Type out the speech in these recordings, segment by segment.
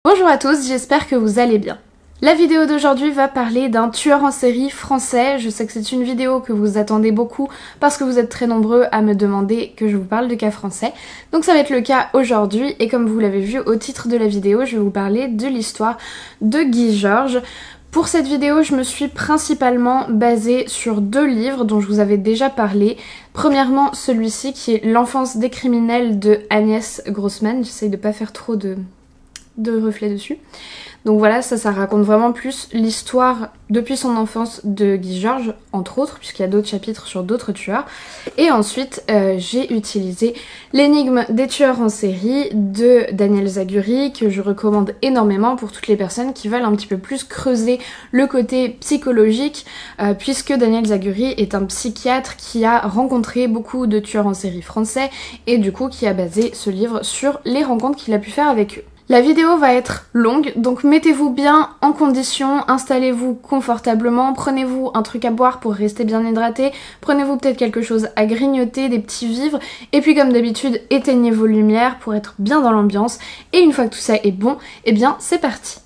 Bonjour à tous, j'espère que vous allez bien. La vidéo d'aujourd'hui va parler d'un tueur en série français. Je sais que c'est une vidéo que vous attendez beaucoup parce que vous êtes très nombreux à me demander que je vous parle de cas français. Donc ça va être le cas aujourd'hui et comme vous l'avez vu au titre de la vidéo, je vais vous parler de l'histoire de Guy Georges. Pour cette vidéo, je me suis principalement basée sur deux livres dont je vous avais déjà parlé. Premièrement, celui-ci qui est L'enfance des criminels de Agnès Grossman. J'essaye de pas faire trop de reflets dessus. Donc voilà, ça raconte vraiment plus l'histoire depuis son enfance de Guy Georges, entre autres, puisqu'il y a d'autres chapitres sur d'autres tueurs. Et ensuite, j'ai utilisé L'énigme des tueurs en série de Daniel Zaguri, que je recommande énormément pour toutes les personnes qui veulent un petit peu plus creuser le côté psychologique, puisque Daniel Zaguri est un psychiatre qui a rencontré beaucoup de tueurs en série français, et du coup qui a basé ce livre sur les rencontres qu'il a pu faire avec eux. La vidéo va être longue, donc mettez-vous bien en condition, installez-vous confortablement, prenez-vous un truc à boire pour rester bien hydraté, prenez-vous peut-être quelque chose à grignoter, des petits vivres, et puis comme d'habitude, éteignez vos lumières pour être bien dans l'ambiance, et une fois que tout ça est bon, eh bien c'est parti.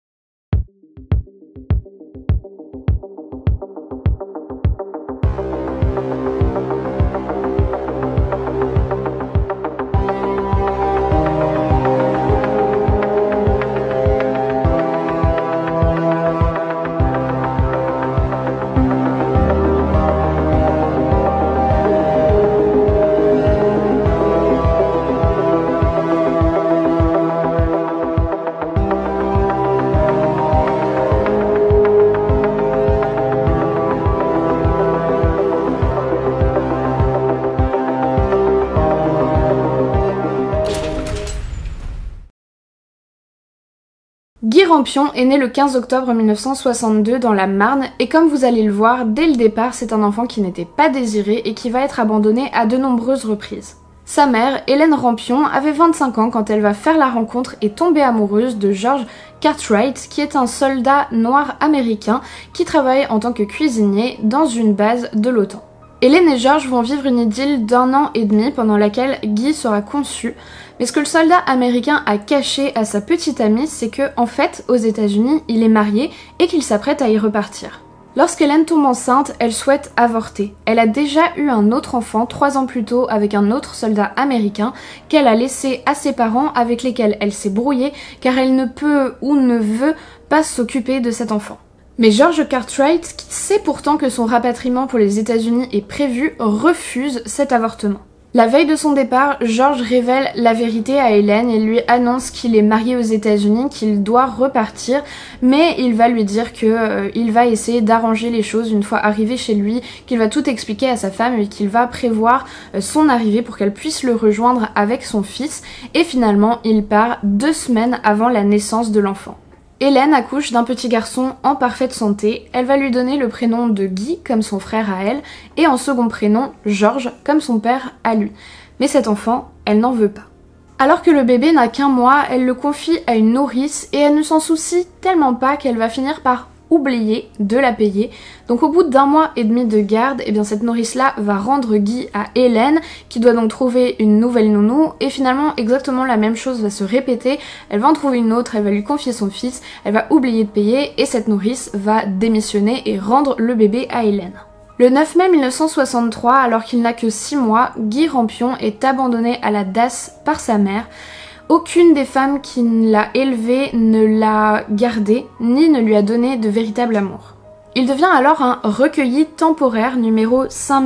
Guy Rampion est né le 15 octobre 1962 dans la Marne et comme vous allez le voir, dès le départ, c'est un enfant qui n'était pas désiré et qui va être abandonné à de nombreuses reprises. Sa mère, Hélène Rampion, avait 25 ans quand elle va faire la rencontre et tomber amoureuse de George Cartwright, qui est un soldat noir américain qui travaille en tant que cuisinier dans une base de l'OTAN. Hélène et George vont vivre une idylle d'1 an et demi pendant laquelle Guy sera conçu, mais ce que le soldat américain a caché à sa petite amie, c'est que, en fait, aux États-Unis, il est marié et qu'il s'apprête à y repartir. Lorsqu'Hélène tombe enceinte, elle souhaite avorter. Elle a déjà eu un autre enfant 3 ans plus tôt avec un autre soldat américain qu'elle a laissé à ses parents avec lesquels elle s'est brouillée car elle ne peut ou ne veut pas s'occuper de cet enfant. Mais George Cartwright, qui sait pourtant que son rapatriement pour les États-Unis est prévu, refuse cet avortement. La veille de son départ, George révèle la vérité à Hélène et lui annonce qu'il est marié aux États-Unis, qu'il doit repartir, mais il va lui dire qu'il va essayer d'arranger les choses une fois arrivé chez lui, qu'il va tout expliquer à sa femme et qu'il va prévoir son arrivée pour qu'elle puisse le rejoindre avec son fils. Et finalement, il part 2 semaines avant la naissance de l'enfant. Hélène accouche d'un petit garçon en parfaite santé, elle va lui donner le prénom de Guy comme son frère à elle et en second prénom Georges comme son père à lui. Mais cet enfant, elle n'en veut pas. Alors que le bébé n'a qu'1 mois, elle le confie à une nourrice et elle ne s'en soucie tellement pas qu'elle va finir par oublier de la payer. Donc au bout d'1 mois et demi de garde, eh bien cette nourrice-là va rendre Guy à Hélène, qui doit donc trouver une nouvelle nounou, et finalement exactement la même chose va se répéter. Elle va en trouver une autre, elle va lui confier son fils, elle va oublier de payer, et cette nourrice va démissionner et rendre le bébé à Hélène. Le 9 mai 1963, alors qu'il n'a que 6 mois, Guy Rampion est abandonné à la DAS par sa mère. Aucune des femmes qui l'a élevé ne l'a gardé, ni ne lui a donné de véritable amour. Il devient alors un recueilli temporaire numéro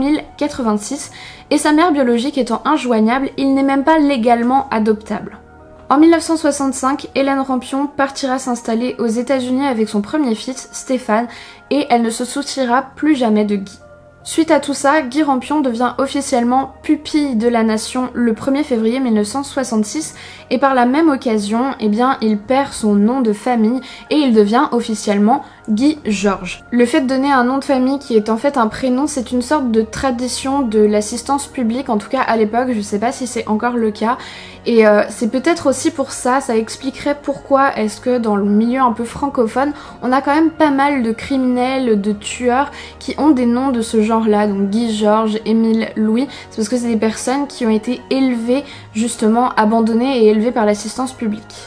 5086, et sa mère biologique étant injoignable, il n'est même pas légalement adoptable. En 1965, Hélène Rampion partira s'installer aux États-Unis avec son premier fils, Stéphane, et elle ne se souciera plus jamais de Guy. Suite à tout ça, Guy Rampion devient officiellement pupille de la nation le 1er février 1966 et par la même occasion, eh bien, il perd son nom de famille et il devient officiellement Guy Georges. Le fait de donner un nom de famille qui est en fait un prénom, c'est une sorte de tradition de l'assistance publique, en tout cas à l'époque, je sais pas si c'est encore le cas. Et c'est peut-être aussi pour ça, ça expliquerait pourquoi est-ce que dans le milieu un peu francophone, on a quand même pas mal de criminels, de tueurs qui ont des noms de ce genre-là, donc Guy Georges, Émile Louis, c'est parce que c'est des personnes qui ont été élevées, justement abandonnées et élevées par l'assistance publique.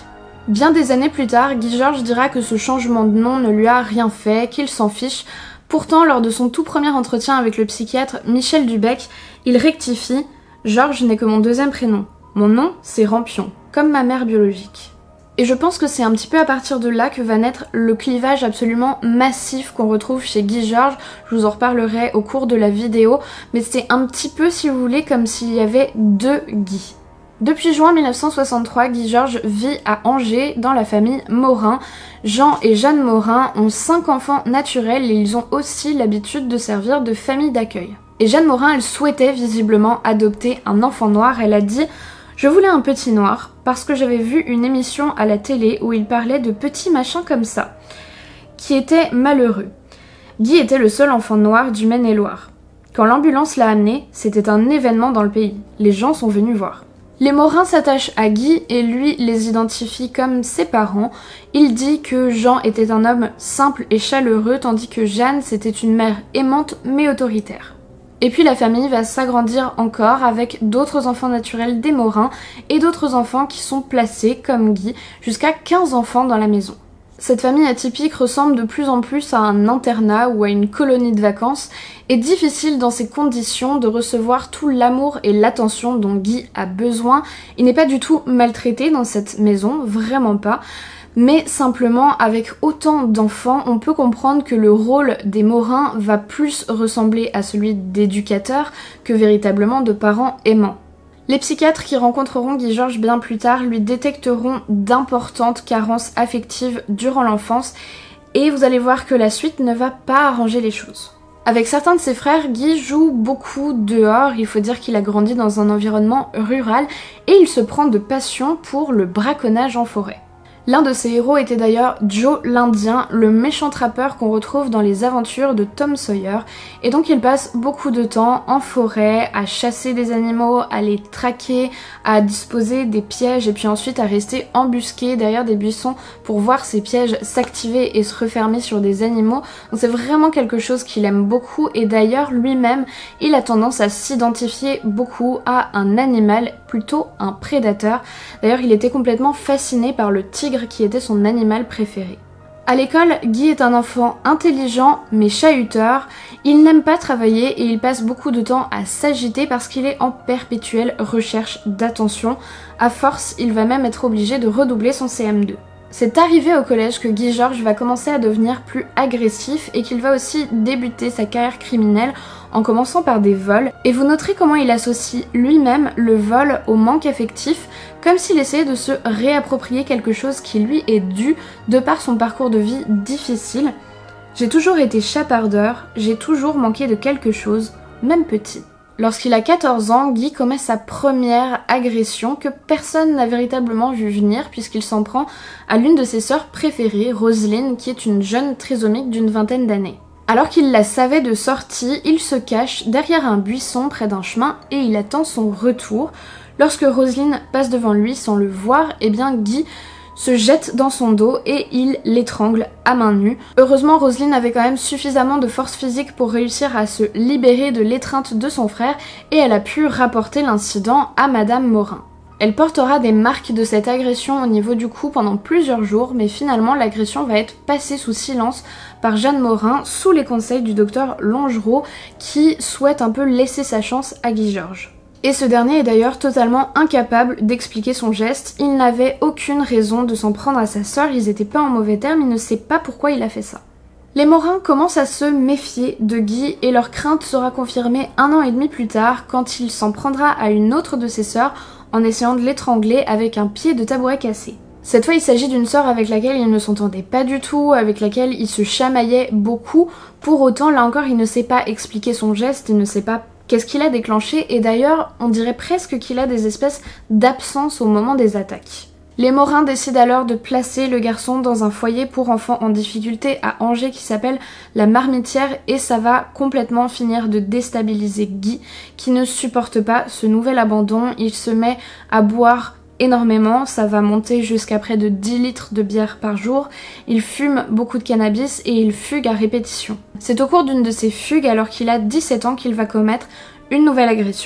Bien des années plus tard, Guy Georges dira que ce changement de nom ne lui a rien fait, qu'il s'en fiche. Pourtant, lors de son tout premier entretien avec le psychiatre Michel Dubec, il rectifie « Georges n'est que mon deuxième prénom. Mon nom, c'est Rampion, comme ma mère biologique. » Et je pense que c'est un petit peu à partir de là que va naître le clivage absolument massif qu'on retrouve chez Guy Georges. Je vous en reparlerai au cours de la vidéo, mais c'est un petit peu, si vous voulez, comme s'il y avait deux Guy. Depuis juin 1963, Guy Georges vit à Angers dans la famille Morin. Jean et Jeanne Morin ont 5 enfants naturels et ils ont aussi l'habitude de servir de famille d'accueil. Et Jeanne Morin, elle souhaitait visiblement adopter un enfant noir. Elle a dit « Je voulais un petit noir parce que j'avais vu une émission à la télé où il parlait de petits machins comme ça, qui étaient malheureux. Guy était le seul enfant noir du Maine-et-Loire. Quand l'ambulance l'a amené, c'était un événement dans le pays. Les gens sont venus voir. » Les Morin s'attachent à Guy et lui les identifie comme ses parents. Il dit que Jean était un homme simple et chaleureux tandis que Jeanne c'était une mère aimante mais autoritaire. Et puis la famille va s'agrandir encore avec d'autres enfants naturels des Morin et d'autres enfants qui sont placés comme Guy, jusqu'à 15 enfants dans la maison. Cette famille atypique ressemble de plus en plus à un internat ou à une colonie de vacances. Et difficile dans ces conditions de recevoir tout l'amour et l'attention dont Guy a besoin. Il n'est pas du tout maltraité dans cette maison, vraiment pas. Mais simplement, avec autant d'enfants, on peut comprendre que le rôle des Morin va plus ressembler à celui d'éducateurs que véritablement de parents aimants. Les psychiatres qui rencontreront Guy Georges bien plus tard lui détecteront d'importantes carences affectives durant l'enfance et vous allez voir que la suite ne va pas arranger les choses. Avec certains de ses frères, Guy joue beaucoup dehors, il faut dire qu'il a grandi dans un environnement rural et il se prend de passion pour le braconnage en forêt. L'un de ses héros était d'ailleurs Joe l'Indien, le méchant trappeur qu'on retrouve dans les aventures de Tom Sawyer, et donc il passe beaucoup de temps en forêt, à chasser des animaux, à les traquer, à disposer des pièges et puis ensuite à rester embusqué derrière des buissons pour voir ces pièges s'activer et se refermer sur des animaux. Donc c'est vraiment quelque chose qu'il aime beaucoup et d'ailleurs lui-même il a tendance à s'identifier beaucoup à un animal, plutôt un prédateur. D'ailleurs il était complètement fasciné par le tigre qui était son animal préféré. À l'école, Guy est un enfant intelligent mais chahuteur. Il n'aime pas travailler et il passe beaucoup de temps à s'agiter parce qu'il est en perpétuelle recherche d'attention. À force, il va même être obligé de redoubler son CM2. C'est arrivé au collège que Guy Georges va commencer à devenir plus agressif et qu'il va aussi débuter sa carrière criminelle en commençant par des vols. Et vous noterez comment il associe lui-même le vol au manque affectif, comme s'il essayait de se réapproprier quelque chose qui lui est dû de par son parcours de vie difficile. J'ai toujours été chapardeur, j'ai toujours manqué de quelque chose, même petit. Lorsqu'il a 14 ans, Guy commet sa première agression que personne n'a véritablement vu venir puisqu'il s'en prend à l'une de ses sœurs préférées, Roselyne, qui est une jeune trisomique d'une vingtaine d'années. Alors qu'il la savait de sortie, il se cache derrière un buisson près d'un chemin et il attend son retour. Lorsque Roselyne passe devant lui sans le voir, eh bien Guy se jette dans son dos et il l'étrangle à main nue. Heureusement, Roselyne avait quand même suffisamment de force physique pour réussir à se libérer de l'étreinte de son frère et elle a pu rapporter l'incident à Madame Morin. Elle portera des marques de cette agression au niveau du cou pendant plusieurs jours, mais finalement l'agression va être passée sous silence par Jeanne Morin sous les conseils du docteur Longereau qui souhaite un peu laisser sa chance à Guy Georges. Et ce dernier est d'ailleurs totalement incapable d'expliquer son geste, il n'avait aucune raison de s'en prendre à sa sœur, ils étaient pas en mauvais termes, il ne sait pas pourquoi il a fait ça. Les Morin commencent à se méfier de Guy et leur crainte sera confirmée 1 an et demi plus tard quand il s'en prendra à une autre de ses sœurs en essayant de l'étrangler avec un pied de tabouret cassé. Cette fois il s'agit d'une sœur avec laquelle il ne s'entendait pas du tout, avec laquelle il se chamaillait beaucoup, pour autant là encore il ne sait pas expliquer son geste, il ne sait pas qu'est-ce qu'il a déclenché et d'ailleurs on dirait presque qu'il a des espèces d'absence au moment des attaques. Les Morin décident alors de placer le garçon dans un foyer pour enfants en difficulté à Angers qui s'appelle la Marmitière et ça va complètement finir de déstabiliser Guy qui ne supporte pas ce nouvel abandon, il se met à boire énormément, ça va monter jusqu'à près de 10 litres de bière par jour, il fume beaucoup de cannabis et il fugue à répétition. C'est au cours d'une de ces fugues alors qu'il a 17 ans qu'il va commettre une nouvelle agression.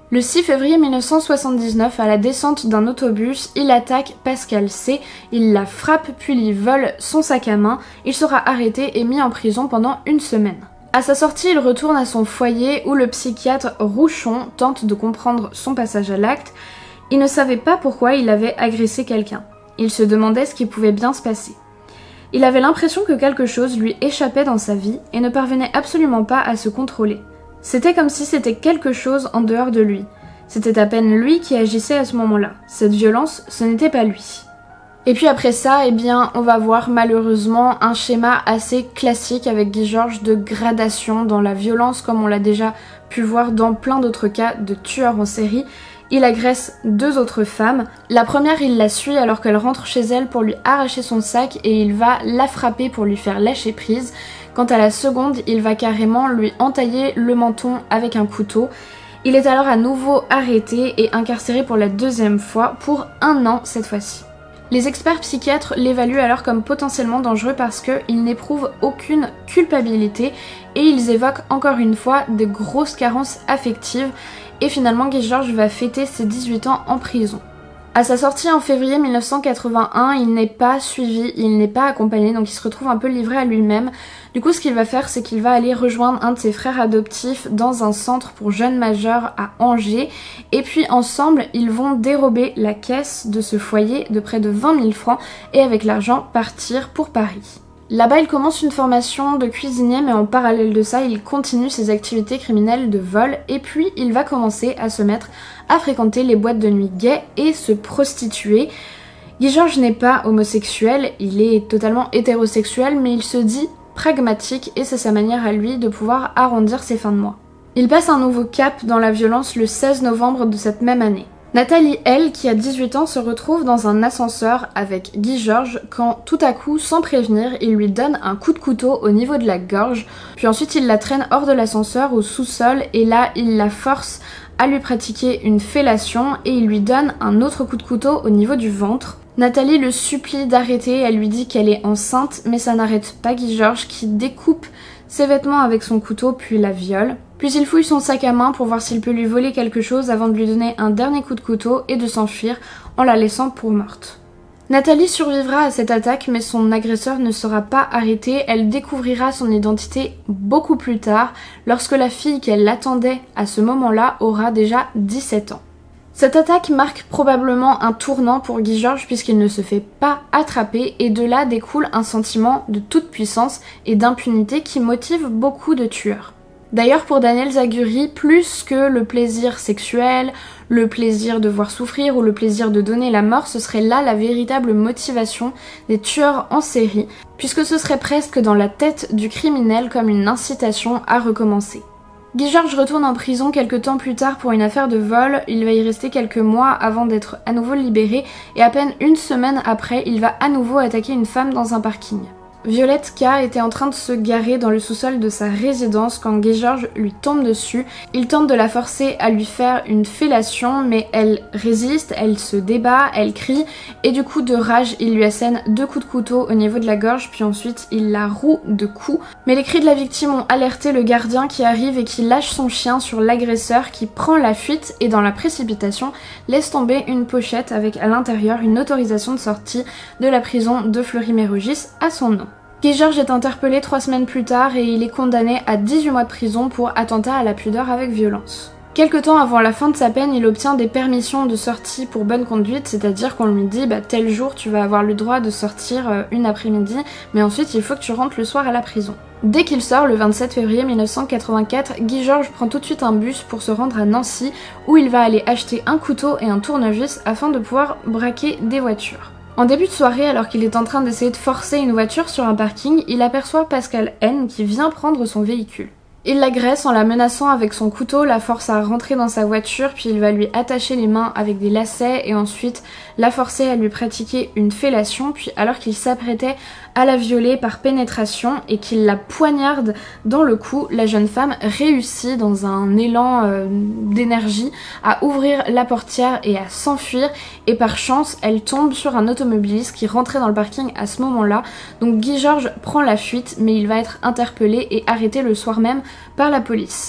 Le 6 février 1979, à la descente d'un autobus, il attaque Pascal C, il la frappe puis lui vole son sac à main, il sera arrêté et mis en prison pendant une semaine. À sa sortie, il retourne à son foyer où le psychiatre Rouchon tente de comprendre son passage à l'acte. Il ne savait pas pourquoi il avait agressé quelqu'un. Il se demandait ce qui pouvait bien se passer. Il avait l'impression que quelque chose lui échappait dans sa vie et ne parvenait absolument pas à se contrôler. C'était comme si c'était quelque chose en dehors de lui. C'était à peine lui qui agissait à ce moment-là. Cette violence, ce n'était pas lui. Et puis après ça, eh bien, on va voir malheureusement un schéma assez classique avec Guy Georges de gradation dans la violence, comme on l'a déjà pu voir dans plein d'autres cas de tueurs en série. Il agresse 2 autres femmes. La première, il la suit alors qu'elle rentre chez elle pour lui arracher son sac et il va la frapper pour lui faire lâcher prise. Quant à la seconde, il va carrément lui entailler le menton avec un couteau. Il est alors à nouveau arrêté et incarcéré pour la 2e fois, pour 1 an cette fois-ci. Les experts psychiatres l'évaluent alors comme potentiellement dangereux parce qu'il n'éprouve aucune culpabilité et ils évoquent encore une fois de grosses carences affectives et finalement Guy Georges va fêter ses 18 ans en prison. À sa sortie en février 1981, il n'est pas suivi, il n'est pas accompagné, donc il se retrouve un peu livré à lui-même. Du coup, ce qu'il va faire, c'est qu'il va aller rejoindre un de ses frères adoptifs dans un centre pour jeunes majeurs à Angers. Et puis ensemble, ils vont dérober la caisse de ce foyer de près de 20 000 francs et avec l'argent partir pour Paris. Là-bas, il commence une formation de cuisinier, mais en parallèle de ça, il continue ses activités criminelles de vol et puis il va commencer à se mettre à fréquenter les boîtes de nuit gays et se prostituer. Guy Georges n'est pas homosexuel, il est totalement hétérosexuel, mais il se dit pragmatique et c'est sa manière à lui de pouvoir arrondir ses fins de mois. Il passe un nouveau cap dans la violence le 16 novembre de cette même année. Nathalie, elle, qui a 18 ans, se retrouve dans un ascenseur avec Guy Georges quand, tout à coup, sans prévenir, il lui donne un coup de couteau au niveau de la gorge, puis ensuite il la traîne hors de l'ascenseur au sous-sol et là, il la force à lui pratiquer une fellation et il lui donne un autre coup de couteau au niveau du ventre. Nathalie le supplie d'arrêter, elle lui dit qu'elle est enceinte, mais ça n'arrête pas Guy Georges qui découpe ses vêtements avec son couteau puis la viole. Puis il fouille son sac à main pour voir s'il peut lui voler quelque chose avant de lui donner un dernier coup de couteau et de s'enfuir en la laissant pour morte. Nathalie survivra à cette attaque mais son agresseur ne sera pas arrêté, elle découvrira son identité beaucoup plus tard lorsque la fille qu'elle attendait à ce moment-là aura déjà 17 ans. Cette attaque marque probablement un tournant pour Guy Georges puisqu'il ne se fait pas attraper et de là découle un sentiment de toute puissance et d'impunité qui motive beaucoup de tueurs. D'ailleurs pour Daniel Zaguri, plus que le plaisir sexuel, le plaisir de voir souffrir ou le plaisir de donner la mort, ce serait là la véritable motivation des tueurs en série, puisque ce serait presque dans la tête du criminel comme une incitation à recommencer. Guy Georges retourne en prison quelques temps plus tard pour une affaire de vol, il va y rester quelques mois avant d'être à nouveau libéré et à peine une semaine après, il va à nouveau attaquer une femme dans un parking. Violette K était en train de se garer dans le sous-sol de sa résidence quand Guy Georges lui tombe dessus. Il tente de la forcer à lui faire une fellation mais elle résiste, elle se débat, elle crie et du coup de rage il lui assène 2 coups de couteau au niveau de la gorge puis ensuite il la roue de coups. Mais les cris de la victime ont alerté le gardien qui arrive et qui lâche son chien sur l'agresseur qui prend la fuite et dans la précipitation laisse tomber une pochette avec à l'intérieur une autorisation de sortie de la prison de Fleury-Mérogis à son nom. Guy Georges est interpellé 3 semaines plus tard et il est condamné à 18 mois de prison pour attentat à la pudeur avec violence. Quelque temps avant la fin de sa peine, il obtient des permissions de sortie pour bonne conduite, c'est-à-dire qu'on lui dit tel jour tu vas avoir le droit de sortir une après-midi, mais ensuite il faut que tu rentres le soir à la prison. Dès qu'il sort le 27 février 1984, Guy Georges prend tout de suite un bus pour se rendre à Nancy où il va aller acheter un couteau et un tournevis afin de pouvoir braquer des voitures. En début de soirée, alors qu'il est en train d'essayer de forcer une voiture sur un parking, il aperçoit Pascal N qui vient prendre son véhicule. Il l'agresse en la menaçant avec son couteau, la force à rentrer dans sa voiture, puis il va lui attacher les mains avec des lacets et ensuite la forcer à lui pratiquer une fellation, puis alors qu'il s'apprêtait à la violer par pénétration et qu'il la poignarde dans le cou, la jeune femme réussit dans un élan d'énergie à ouvrir la portière et à s'enfuir et par chance elle tombe sur un automobiliste qui rentrait dans le parking à ce moment-là. Donc Guy Georges prend la fuite mais il va être interpellé et arrêté le soir même par la police.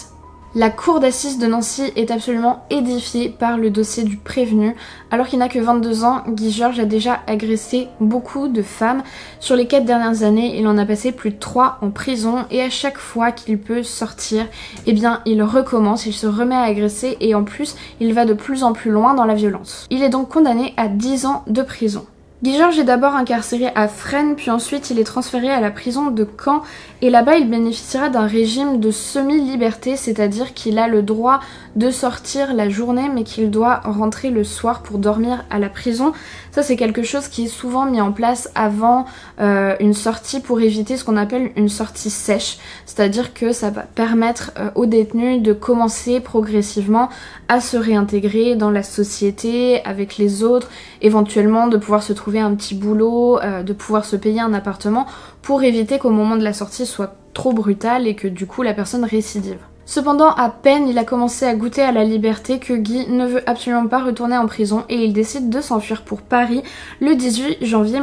La cour d'assises de Nancy est absolument édifiée par le dossier du prévenu. Alors qu'il n'a que 22 ans, Guy Georges a déjà agressé beaucoup de femmes. Sur les 4 dernières années, il en a passé plus de 3 en prison et à chaque fois qu'il peut sortir, eh bien il recommence, il se remet à agresser et en plus il va de plus en plus loin dans la violence. Il est donc condamné à 10 ans de prison. Guy Georges est d'abord incarcéré à Fresnes, puis ensuite il est transféré à la prison de Caen et là-bas il bénéficiera d'un régime de semi-liberté, c'est-à-dire qu'il a le droit de sortir la journée mais qu'il doit rentrer le soir pour dormir à la prison. Ça c'est quelque chose qui est souvent mis en place avant une sortie pour éviter ce qu'on appelle une sortie sèche, c'est-à-dire que ça va permettre aux détenus de commencer progressivement à se réintégrer dans la société avec les autres, éventuellement de pouvoir se trouver un petit boulot, de pouvoir se payer un appartement pour éviter qu'au moment de la sortie soit trop brutal et que du coup la personne récidive. Cependant, à peine il a commencé à goûter à la liberté que Guy ne veut absolument pas retourner en prison et il décide de s'enfuir pour Paris le 18 janvier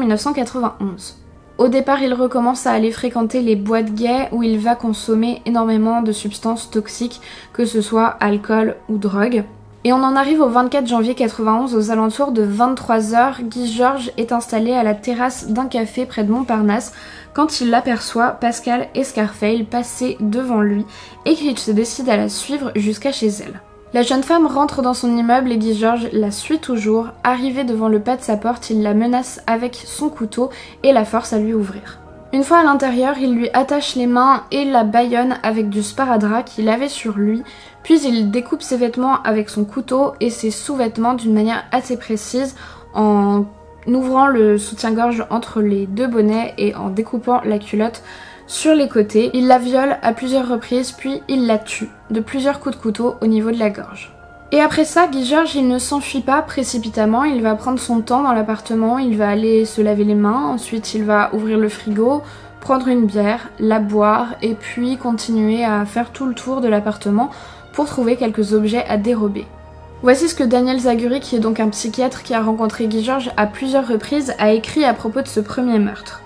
1991. Au départ, il recommence à aller fréquenter les boîtes gays où il va consommer énormément de substances toxiques, que ce soit alcool ou drogue. Et on en arrive au 24 janvier 91 aux alentours de 23h. Guy Georges est installé à la terrasse d'un café près de Montparnasse quand il aperçoit Pascal Escarfeil passer devant lui et qu'il se décide à la suivre jusqu'à chez elle. La jeune femme rentre dans son immeuble et Guy Georges la suit toujours. Arrivé devant le pas de sa porte, il la menace avec son couteau et la force à lui ouvrir. Une fois à l'intérieur, il lui attache les mains et la bâillonne avec du sparadrap qu'il avait sur lui, puis il découpe ses vêtements avec son couteau et ses sous-vêtements d'une manière assez précise en ouvrant le soutien-gorge entre les deux bonnets et en découpant la culotte sur les côtés. Il la viole à plusieurs reprises puis il la tue de plusieurs coups de couteau au niveau de la gorge. Et après ça, Guy Georges il ne s'enfuit pas précipitamment, il va prendre son temps dans l'appartement, il va aller se laver les mains, ensuite il va ouvrir le frigo, prendre une bière, la boire et puis continuer à faire tout le tour de l'appartement pour trouver quelques objets à dérober. Voici ce que Daniel Zaguri, qui est donc un psychiatre qui a rencontré Guy Georges à plusieurs reprises, a écrit à propos de ce premier meurtre.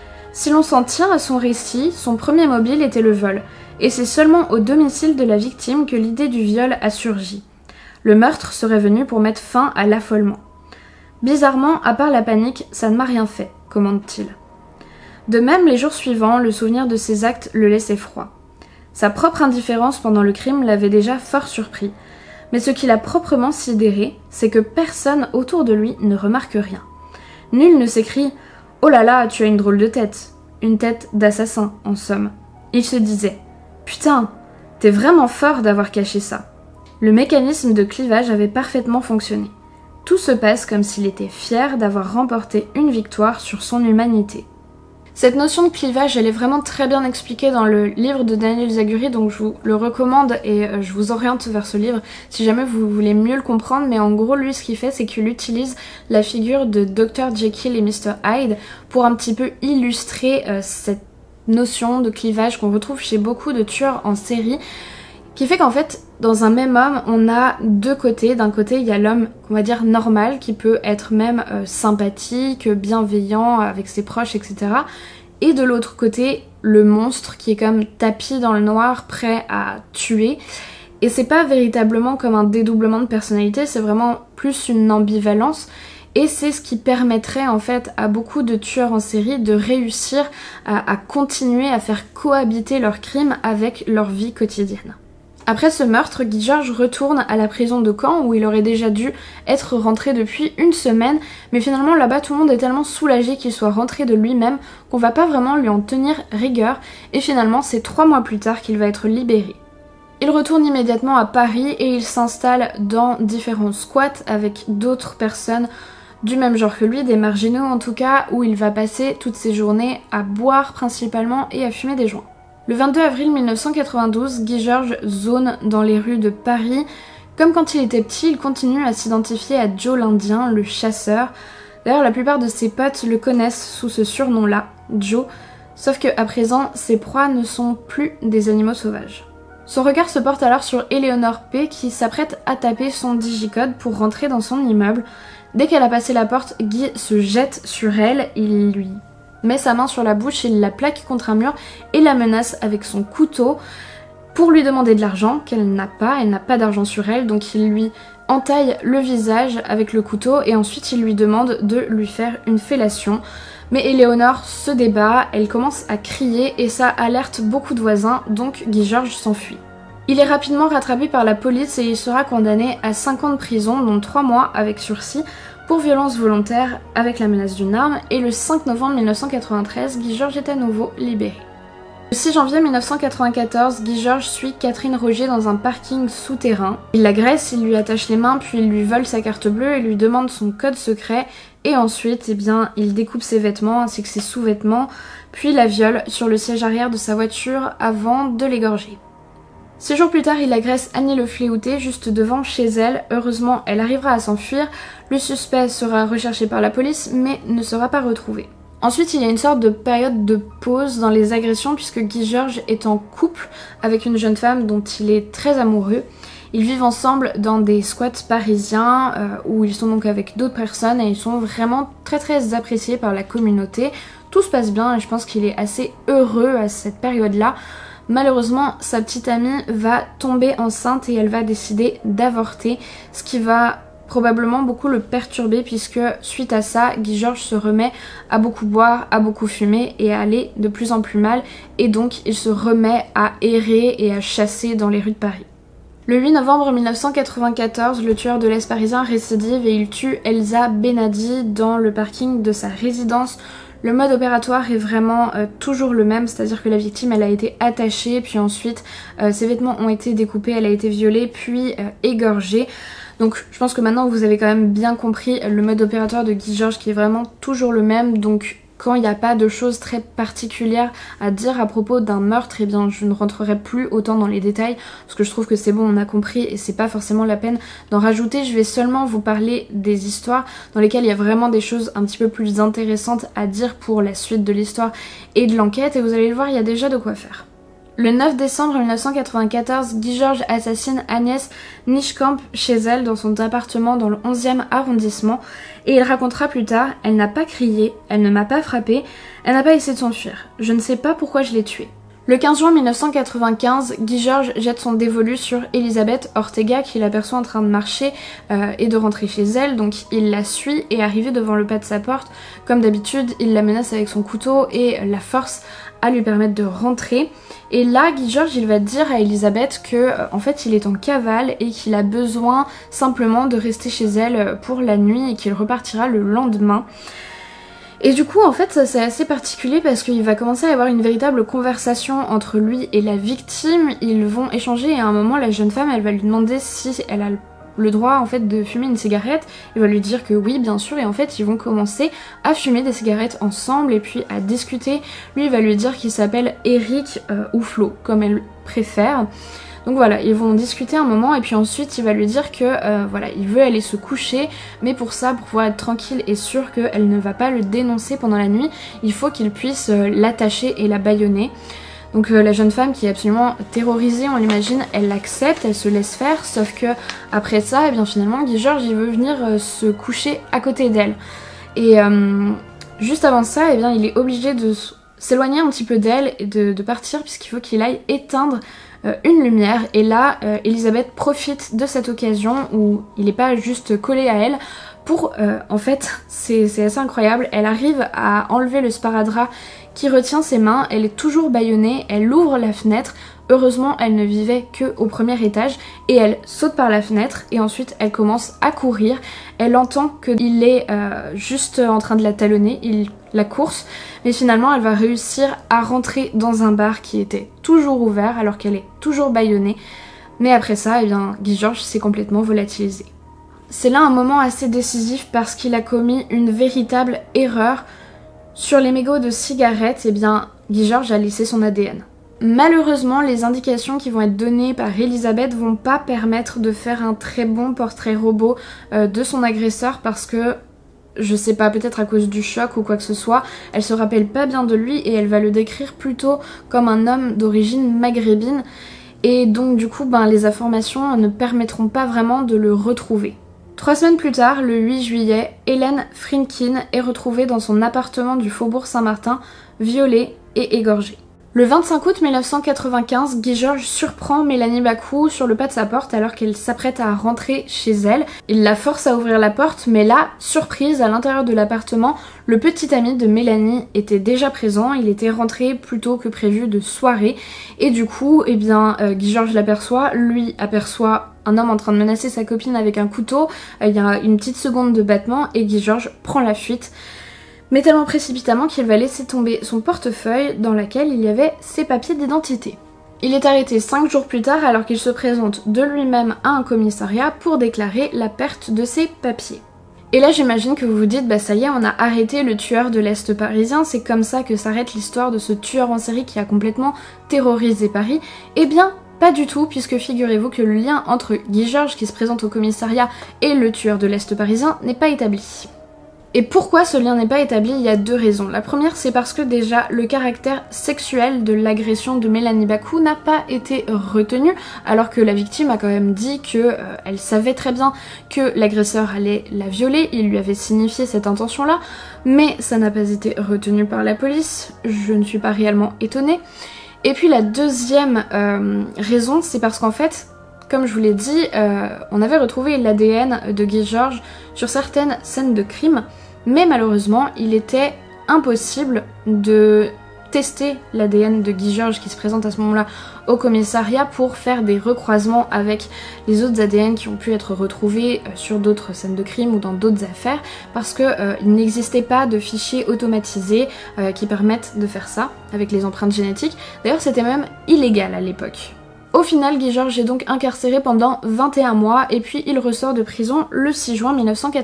Si l'on s'en tient à son récit, son premier mobile était le vol, et c'est seulement au domicile de la victime que l'idée du viol a surgi. Le meurtre serait venu pour mettre fin à l'affolement. Bizarrement, à part la panique, ça ne m'a rien fait, commande-t-il. De même, les jours suivants, le souvenir de ses actes le laissait froid. Sa propre indifférence pendant le crime l'avait déjà fort surpris, mais ce qui l'a proprement sidéré, c'est que personne autour de lui ne remarque rien. Nul ne s'écrie « Oh là là, tu as une drôle de tête !» Une tête d'assassin, en somme. Il se disait « Putain, t'es vraiment fort d'avoir caché ça !» Le mécanisme de clivage avait parfaitement fonctionné. Tout se passe comme s'il était fier d'avoir remporté une victoire sur son humanité. Cette notion de clivage, elle est vraiment très bien expliquée dans le livre de Daniel Zaguri, donc je vous le recommande et je vous oriente vers ce livre si jamais vous voulez mieux le comprendre. Mais en gros, lui, ce qu'il fait, c'est qu'il utilise la figure de Dr. Jekyll et Mr. Hyde pour un petit peu illustrer cette notion de clivage qu'on retrouve chez beaucoup de tueurs en série, qui fait qu'en fait, dans un même homme, on a deux côtés. D'un côté, il y a l'homme, on va dire, normal, qui peut être même sympathique, bienveillant avec ses proches, etc. Et de l'autre côté, le monstre qui est comme tapis dans le noir, prêt à tuer. Et c'est pas véritablement comme un dédoublement de personnalité, c'est vraiment plus une ambivalence. Et c'est ce qui permettrait en fait à beaucoup de tueurs en série de réussir à continuer à faire cohabiter leurs crimes avec leur vie quotidienne. Après ce meurtre, Guy Georges retourne à la prison de Caen où il aurait déjà dû être rentré depuis une semaine, mais finalement là-bas tout le monde est tellement soulagé qu'il soit rentré de lui-même qu'on va pas vraiment lui en tenir rigueur et finalement c'est 3 mois plus tard qu'il va être libéré. Il retourne immédiatement à Paris et il s'installe dans différents squats avec d'autres personnes du même genre que lui, des marginaux en tout cas, où il va passer toutes ses journées à boire principalement et à fumer des joints. Le 22 avril 1992, Guy Georges zone dans les rues de Paris. Comme quand il était petit, il continue à s'identifier à Joe l'Indien, le chasseur. D'ailleurs, la plupart de ses potes le connaissent sous ce surnom-là, Joe, sauf qu'à présent, ses proies ne sont plus des animaux sauvages. Son regard se porte alors sur Éléonore P, qui s'apprête à taper son digicode pour rentrer dans son immeuble. Dès qu'elle a passé la porte, Guy se jette sur elle, il lui met sa main sur la bouche, il la plaque contre un mur et la menace avec son couteau. pour lui demander de l'argent qu'elle n'a pas d'argent sur elle, donc il lui entaille le visage avec le couteau et ensuite il lui demande de lui faire une fellation. Mais Éléonore se débat, elle commence à crier et ça alerte beaucoup de voisins, donc Guy Georges s'enfuit. Il est rapidement rattrapé par la police et il sera condamné à 5 ans de prison, dont 3 mois avec sursis, pour violence volontaire avec la menace d'une arme, et le 5 novembre 1993, Guy Georges est à nouveau libéré. Le 6 janvier 1994, Guy Georges suit Catherine Roger dans un parking souterrain. Il l'agresse, il lui attache les mains, puis il lui vole sa carte bleue et lui demande son code secret. Et ensuite, il découpe ses vêtements ainsi que ses sous-vêtements, puis la viole sur le siège arrière de sa voiture avant de l'égorger. 6 jours plus tard, il agresse Annie Le Fléouté juste devant chez elle. Heureusement, elle arrivera à s'enfuir. Le suspect sera recherché par la police, mais ne sera pas retrouvé. Ensuite, il y a une sorte de période de pause dans les agressions puisque Guy Georges est en couple avec une jeune femme dont il est très amoureux. Ils vivent ensemble dans des squats parisiens où ils sont donc avec d'autres personnes et ils sont vraiment très appréciés par la communauté. Tout se passe bien et je pense qu'il est assez heureux à cette période-là. Malheureusement, sa petite amie va tomber enceinte et elle va décider d'avorter, ce qui va probablement beaucoup le perturber puisque suite à ça, Guy Georges se remet à beaucoup boire, à beaucoup fumer et à aller de plus en plus mal et donc il se remet à errer et à chasser dans les rues de Paris. Le 8 novembre 1994, le tueur de l'Est parisien récidive et il tue Elsa Benadi dans le parking de sa résidence. Le mode opératoire est vraiment toujours le même, c'est-à-dire que la victime elle a été attachée, puis ensuite ses vêtements ont été découpés, elle a été violée, puis égorgée. Donc je pense que maintenant vous avez quand même bien compris le mode opératoire de Guy Georges qui est vraiment toujours le même, donc quand il n'y a pas de choses très particulières à dire à propos d'un meurtre, eh bien je ne rentrerai plus autant dans les détails parce que je trouve que c'est bon, on a compris et c'est pas forcément la peine d'en rajouter. Je vais seulement vous parler des histoires dans lesquelles il y a vraiment des choses un petit peu plus intéressantes à dire pour la suite de l'histoire et de l'enquête et vous allez le voir, il y a déjà de quoi faire. Le 9 décembre 1994, Guy Georges assassine Agnès Nieschkamp chez elle dans son appartement dans le 11e arrondissement et il racontera plus tard « Elle n'a pas crié, elle ne m'a pas frappé, elle n'a pas essayé de s'enfuir. Je ne sais pas pourquoi je l'ai tuée. » Le 15 juin 1995, Guy Georges jette son dévolu sur Elisabeth Ortega qui l'aperçoit en train de marcher et de rentrer chez elle, donc il la suit et arrivé devant le pas de sa porte, comme d'habitude, il la menace avec son couteau et la force à lui permettre de rentrer. Et là, Guy Georges, il va dire à Elisabeth que en fait il est en cavale et qu'il a besoin simplement de rester chez elle pour la nuit et qu'il repartira le lendemain. Et du coup en fait ça c'est assez particulier parce qu'il va commencer à y avoir une véritable conversation entre lui et la victime. Ils vont échanger et à un moment la jeune femme elle va lui demander si elle a le droit en fait de fumer une cigarette. Il va lui dire que oui bien sûr et en fait ils vont commencer à fumer des cigarettes ensemble et puis à discuter. Lui il va lui dire qu'il s'appelle Eric ou Flo comme elle préfère. Donc voilà, ils vont discuter un moment et puis ensuite il va lui dire que voilà, il veut aller se coucher, mais pour ça, pour pouvoir être tranquille et sûr qu'elle ne va pas le dénoncer pendant la nuit, il faut qu'il puisse l'attacher et la bâillonner. Donc la jeune femme qui est absolument terrorisée, on l'imagine, elle l'accepte, elle se laisse faire, sauf que après ça, et bien finalement Guy Georges il veut venir se coucher à côté d'elle. Et juste avant ça, et bien il est obligé de s'éloigner un petit peu d'elle et de partir puisqu'il faut qu'il aille éteindre une lumière et là Elisabeth profite de cette occasion où il n'est pas juste collé à elle pour en fait c'est assez incroyable, elle arrive à enlever le sparadrap qui retient ses mains, elle est toujours bâillonnée, elle ouvre la fenêtre, heureusement elle ne vivait que au premier étage et elle saute par la fenêtre et ensuite elle commence à courir, elle entend qu'il est juste en train de la talonner, il la course, mais finalement elle va réussir à rentrer dans un bar qui était toujours ouvert alors qu'elle est toujours bâillonnée, mais après ça, eh bien, Guy Georges s'est complètement volatilisé. C'est là un moment assez décisif parce qu'il a commis une véritable erreur. Sur les mégots de cigarettes, eh bien, Guy Georges a laissé son ADN. Malheureusement, les indications qui vont être données par Elisabeth vont pas permettre de faire un très bon portrait robot de son agresseur parce que je sais pas, peut-être à cause du choc ou quoi que ce soit, elle se rappelle pas bien de lui et elle va le décrire plutôt comme un homme d'origine maghrébine et donc du coup les informations ne permettront pas vraiment de le retrouver. 3 semaines plus tard, le 8 juillet, Hélène Frinkin est retrouvée dans son appartement du faubourg Saint-Martin, violée et égorgée. Le 25 août 1995, Guy Georges surprend Mélanie Bakou sur le pas de sa porte alors qu'elle s'apprête à rentrer chez elle. Il la force à ouvrir la porte, mais là, surprise, à l'intérieur de l'appartement, le petit ami de Mélanie était déjà présent. Il était rentré plus tôt que prévu de soirée et du coup, Guy Georges l'aperçoit, lui aperçoit un homme en train de menacer sa copine avec un couteau. Il y a une petite seconde de battement et Guy Georges prend la fuite, mais tellement précipitamment qu'il va laisser tomber son portefeuille dans lequel il y avait ses papiers d'identité. Il est arrêté 5 jours plus tard alors qu'il se présente de lui-même à un commissariat pour déclarer la perte de ses papiers. Et là j'imagine que vous vous dites bah ça y est, on a arrêté le tueur de l'Est parisien, c'est comme ça que s'arrête l'histoire de ce tueur en série qui a complètement terrorisé Paris. Eh bien pas du tout, puisque figurez-vous que le lien entre Guy Georges qui se présente au commissariat et le tueur de l'Est parisien n'est pas établi. Et pourquoi ce lien n'est pas établi? Il y a 2 raisons. La première, c'est parce que déjà le caractère sexuel de l'agression de Mélanie Bakou n'a pas été retenu, alors que la victime a quand même dit que elle savait très bien que l'agresseur allait la violer, il lui avait signifié cette intention-là, mais ça n'a pas été retenu par la police, je ne suis pas réellement étonnée. Et puis la deuxième raison, c'est parce qu'en fait, comme je vous l'ai dit, on avait retrouvé l'ADN de Guy Georges sur certaines scènes de crime, mais malheureusement, il était impossible de tester l'ADN de Guy Georges qui se présente à ce moment-là au commissariat pour faire des recroisements avec les autres ADN qui ont pu être retrouvés sur d'autres scènes de crime ou dans d'autres affaires, parce qu'il n'existait pas de fichiers automatisés qui permettent de faire ça avec les empreintes génétiques. D'ailleurs, c'était même illégal à l'époque. Au final, Guy Georges est donc incarcéré pendant 21 mois et puis il ressort de prison le 6 juin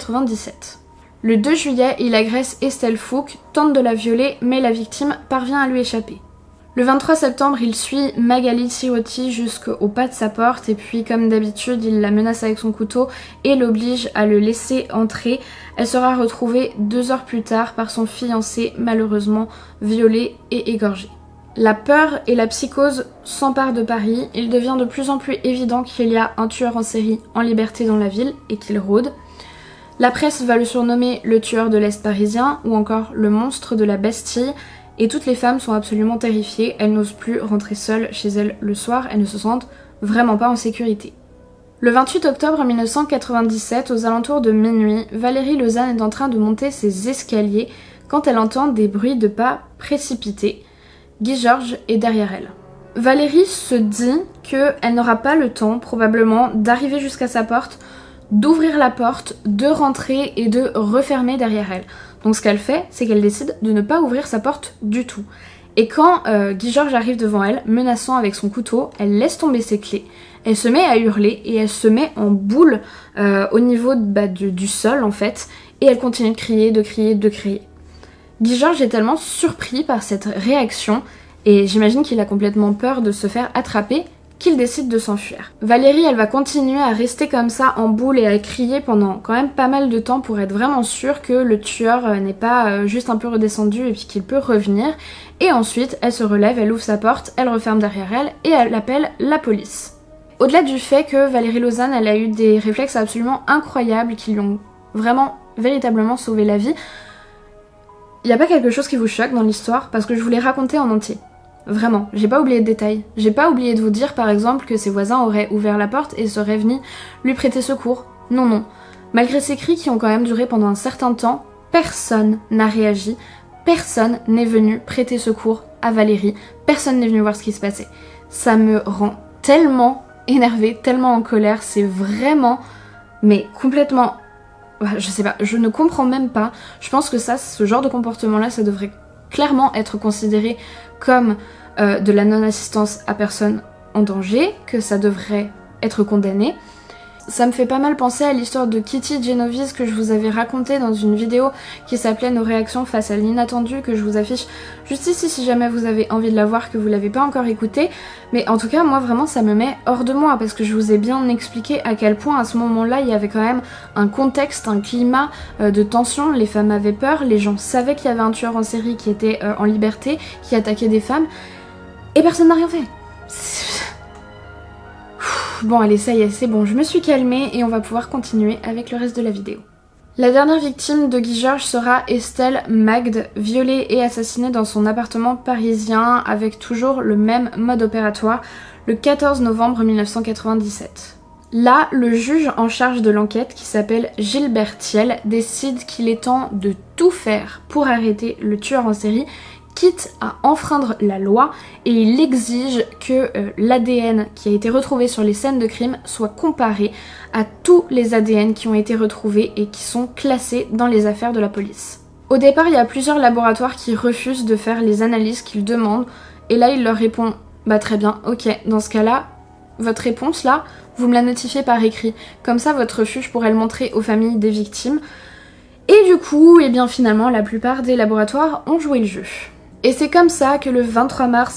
1997. Le 2 juillet, il agresse Estelle Fouque, tente de la violer, mais la victime parvient à lui échapper. Le 23 septembre, il suit Magali Thiotti jusqu'au pas de sa porte et puis, comme d'habitude, il la menace avec son couteau et l'oblige à le laisser entrer. Elle sera retrouvée 2 heures plus tard par son fiancé, malheureusement violé et égorgé. La peur et la psychose s'emparent de Paris, il devient de plus en plus évident qu'il y a un tueur en série en liberté dans la ville et qu'il rôde. La presse va le surnommer le tueur de l'Est parisien ou encore le monstre de la Bastille et toutes les femmes sont absolument terrifiées, elles n'osent plus rentrer seules chez elles le soir, elles ne se sentent vraiment pas en sécurité. Le 28 octobre 1997, aux alentours de minuit, Valérie Lausanne est en train de monter ses escaliers quand elle entend des bruits de pas précipités. Guy Georges est derrière elle. Valérie se dit qu'elle n'aura pas le temps, probablement, d'arriver jusqu'à sa porte, d'ouvrir la porte, de rentrer et de refermer derrière elle. Donc ce qu'elle fait, c'est qu'elle décide de ne pas ouvrir sa porte du tout. Et quand Guy Georges arrive devant elle, menaçant avec son couteau, elle laisse tomber ses clés, elle se met à hurler et elle se met en boule au niveau du sol en fait, et elle continue de crier, de crier, de crier. Guy Georges est tellement surpris par cette réaction, et j'imagine qu'il a complètement peur de se faire attraper, qu'il décide de s'enfuir. Valérie, elle va continuer à rester comme ça en boule et à crier pendant quand même pas mal de temps pour être vraiment sûre que le tueur n'est pas juste un peu redescendu et puis qu'il peut revenir. Et ensuite, elle se relève, elle ouvre sa porte, elle referme derrière elle et elle appelle la police. Au-delà du fait que Valérie Lausanne, elle a eu des réflexes absolument incroyables qui lui ont vraiment, véritablement sauvé la vie, il n'y a pas quelque chose qui vous choque dans l'histoire parce que je vous l'ai raconté en entier. Vraiment, j'ai pas oublié de détails. J'ai pas oublié de vous dire par exemple que ses voisins auraient ouvert la porte et seraient venus lui prêter secours. Non, non. Malgré ces cris qui ont quand même duré pendant un certain temps, personne n'a réagi, personne n'est venu prêter secours à Valérie, personne n'est venu voir ce qui se passait. Ça me rend tellement énervée, tellement en colère, c'est vraiment, mais complètement, je sais pas, je ne comprends même pas. Je pense que ça, ce genre de comportement-là, ça devrait clairement être considéré comme de la non-assistance à personne en danger, que ça devrait être condamné. Ça me fait pas mal penser à l'histoire de Kitty Genovese que je vous avais racontée dans une vidéo qui s'appelait Nos réactions face à l'inattendu, que je vous affiche juste ici si jamais vous avez envie de la voir, que vous l'avez pas encore écoutée. Mais en tout cas, moi vraiment ça me met hors de moi parce que je vous ai bien expliqué à quel point à ce moment-là il y avait quand même un contexte, un climat de tension, les femmes avaient peur, les gens savaient qu'il y avait un tueur en série qui était en liberté, qui attaquait des femmes, et personne n'a rien fait. Bon allez, ça y est, c'est bon, je me suis calmée et on va pouvoir continuer avec le reste de la vidéo. La dernière victime de Guy Georges sera Estelle Magde, violée et assassinée dans son appartement parisien avec toujours le même mode opératoire le 14 novembre 1997. Là, le juge en charge de l'enquête, qui s'appelle Gilbert Thiel, décide qu'il est temps de tout faire pour arrêter le tueur en série, quitte à enfreindre la loi, et il exige que l'ADN qui a été retrouvé sur les scènes de crime soit comparé à tous les ADN qui ont été retrouvés et qui sont classés dans les affaires de la police. Au départ, il y a plusieurs laboratoires qui refusent de faire les analyses qu'ils demandent, et là il leur répond « Bah très bien, ok, dans ce cas-là, votre réponse là, vous me la notifiez par écrit, comme ça votre refus je pourrai le montrer aux familles des victimes. » Et du coup, eh bien finalement, la plupart des laboratoires ont joué le jeu. Et c'est comme ça que le 23 mars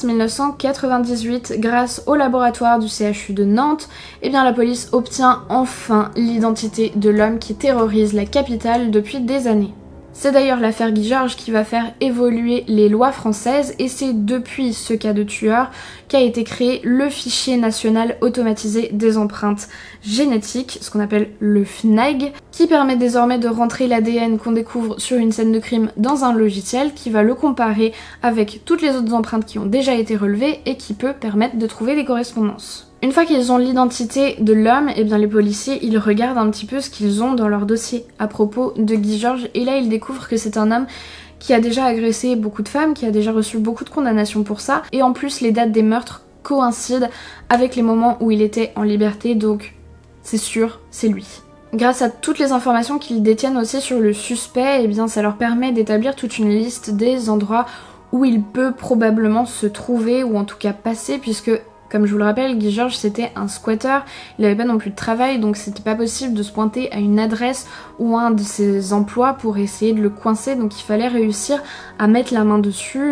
1998, grâce au laboratoire du CHU de Nantes, eh bien la police obtient enfin l'identité de l'homme qui terrorise la capitale depuis des années. C'est d'ailleurs l'affaire Guy Georges qui va faire évoluer les lois françaises et c'est depuis ce cas de tueur qu'a été créé le fichier national automatisé des empreintes génétiques, ce qu'on appelle le FNAG, qui permet désormais de rentrer l'ADN qu'on découvre sur une scène de crime dans un logiciel qui va le comparer avec toutes les autres empreintes qui ont déjà été relevées et qui peut permettre de trouver des correspondances. Une fois qu'ils ont l'identité de l'homme, eh bien les policiers ils regardent un petit peu ce qu'ils ont dans leur dossier à propos de Guy Georges et là ils découvrent que c'est un homme qui a déjà agressé beaucoup de femmes, qui a déjà reçu beaucoup de condamnations pour ça et en plus les dates des meurtres coïncident avec les moments où il était en liberté, donc c'est sûr, c'est lui. Grâce à toutes les informations qu'ils détiennent aussi sur le suspect, eh bien ça leur permet d'établir toute une liste des endroits où il peut probablement se trouver ou en tout cas passer puisque comme je vous le rappelle, Guy Georges c'était un squatteur, il n'avait pas non plus de travail donc c'était pas possible de se pointer à une adresse ou à un de ses emplois pour essayer de le coincer donc il fallait réussir à mettre la main dessus,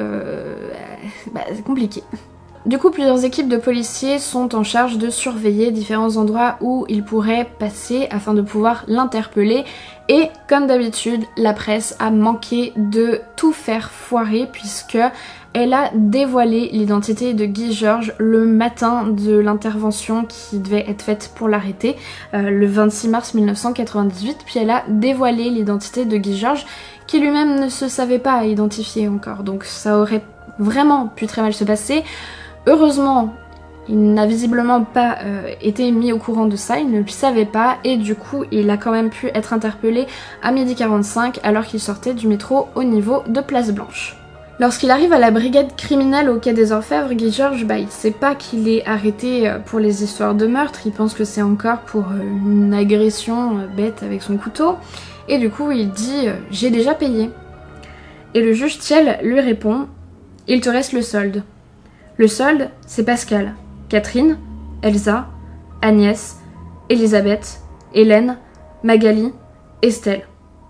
c'est compliqué. Du coup, plusieurs équipes de policiers sont en charge de surveiller différents endroits où il pourrait passer afin de pouvoir l'interpeller. Et comme d'habitude, la presse a manqué de tout faire foirer puisque elle a dévoilé l'identité de Guy Georges le matin de l'intervention qui devait être faite pour l'arrêter, le 26 mars 1998. Puis elle a dévoilé l'identité de Guy Georges qui lui-même ne se savait pas identifier encore. Donc ça aurait vraiment pu très mal se passer. Heureusement, il n'a visiblement pas été mis au courant de ça, il ne le savait pas et du coup il a quand même pu être interpellé à 12h45 alors qu'il sortait du métro au niveau de Place Blanche. Lorsqu'il arrive à la brigade criminelle au quai des Orfèvres, Guy Georges, il sait pas qu'il est arrêté pour les histoires de meurtre, il pense que c'est encore pour une agression bête avec son couteau et du coup il dit « j'ai déjà payé ». Et le juge Thiel lui répond « il te reste le solde ». Le solde, c'est Pascal, Catherine, Elsa, Agnès, Elisabeth, Hélène, Magali, Estelle.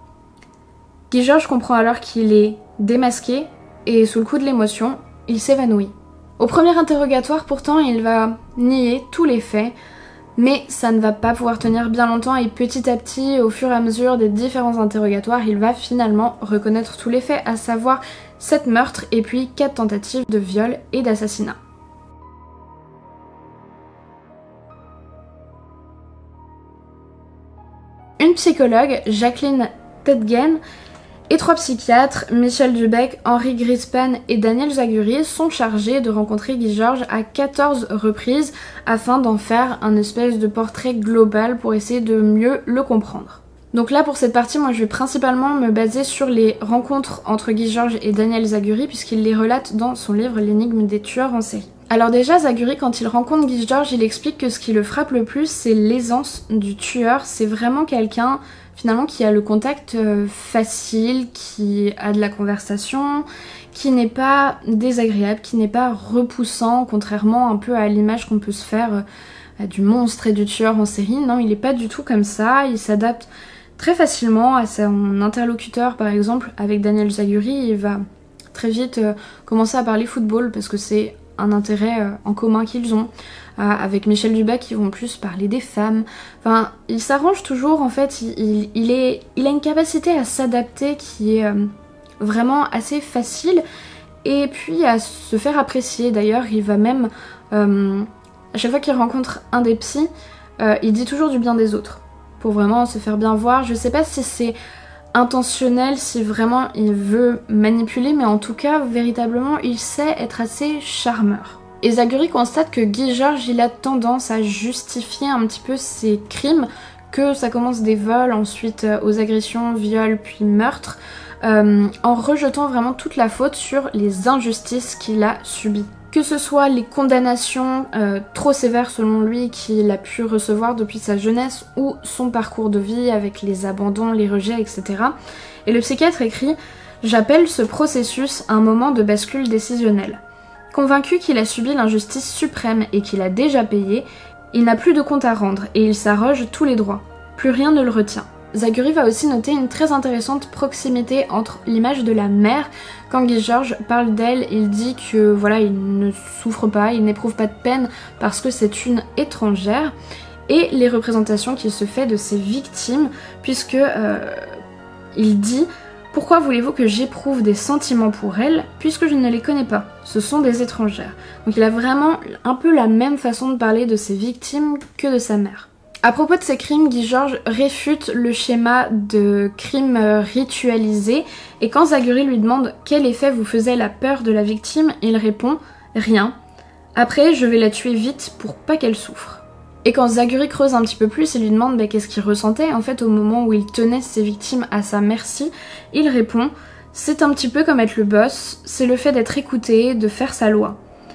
Guy Georges comprend alors qu'il est démasqué et sous le coup de l'émotion, il s'évanouit. Au premier interrogatoire pourtant, il va nier tous les faits, mais ça ne va pas pouvoir tenir bien longtemps et petit à petit, au fur et à mesure des différents interrogatoires, il va finalement reconnaître tous les faits, à savoir 7 meurtres et puis 4 tentatives de viol et d'assassinat. Une psychologue, Jacqueline Tetgen, et 3 psychiatres, Michel Dubec, Henri Grispan et Daniel Zaguri, sont chargés de rencontrer Guy Georges à 14 reprises afin d'en faire un espèce de portrait global pour essayer de mieux le comprendre. Donc là pour cette partie, moi je vais principalement me baser sur les rencontres entre Guy Georges et Daniel Zaguri puisqu'il les relate dans son livre L'énigme des tueurs en série. Alors déjà Zaguri quand il rencontre Guy Georges, il explique que ce qui le frappe le plus c'est l'aisance du tueur, c'est vraiment quelqu'un finalement qui a le contact facile, qui a de la conversation, qui n'est pas désagréable, qui n'est pas repoussant, contrairement un peu à l'image qu'on peut se faire du monstre et du tueur en série. Non, il n'est pas du tout comme ça, il s'adapte très facilement à son interlocuteur par exemple. Avec Daniel Zaguri, il va très vite commencer à parler football parce que c'est un intérêt en commun qu'ils ont. Avec Michel Dubec, ils vont plus parler des femmes. Enfin, il s'arrange toujours, en fait, il a une capacité à s'adapter qui est vraiment assez facile et puis à se faire apprécier. D'ailleurs, il va même, à chaque fois qu'il rencontre un des psys, il dit toujours du bien des autres. pour vraiment se faire bien voir. Je sais pas si c'est intentionnel, si vraiment il veut manipuler, mais en tout cas, véritablement, il sait être assez charmeur. Et Zachary constate que Guy Georges, il a tendance à justifier un petit peu ses crimes, que ça commence des vols, ensuite aux agressions, viols, puis meurtres, en rejetant vraiment toute la faute sur les injustices qu'il a subies. Que ce soit les condamnations trop sévères selon lui qu'il a pu recevoir depuis sa jeunesse ou son parcours de vie avec les abandons, les rejets, etc. Et le psychiatre écrit « J'appelle ce processus un moment de bascule décisionnelle. Convaincu qu'il a subi l'injustice suprême et qu'il a déjà payé, il n'a plus de compte à rendre et il s'arroge tous les droits. Plus rien ne le retient. » Zachary va aussi noter une très intéressante proximité entre l'image de la mère. Quand Guy Georges parle d'elle, il dit que voilà, il ne souffre pas, il n'éprouve pas de peine parce que c'est une étrangère, et les représentations qu'il se fait de ses victimes, puisque il dit « Pourquoi voulez-vous que j'éprouve des sentiments pour elles, puisque je ne les connais pas? Ce sont des étrangères. » Donc il a vraiment un peu la même façon de parler de ses victimes que de sa mère. À propos de ces crimes, Guy Georges réfute le schéma de crime ritualisé, et quand Zachary lui demande quel effet vous faisait la peur de la victime, il répond « Rien. Après, je vais la tuer vite pour pas qu'elle souffre. » Et quand Zachary creuse un petit peu plus et lui demande qu'est-ce qu'il ressentait en fait au moment où il tenait ses victimes à sa merci, il répond « C'est un petit peu comme être le boss, c'est le fait d'être écouté, de faire sa loi. »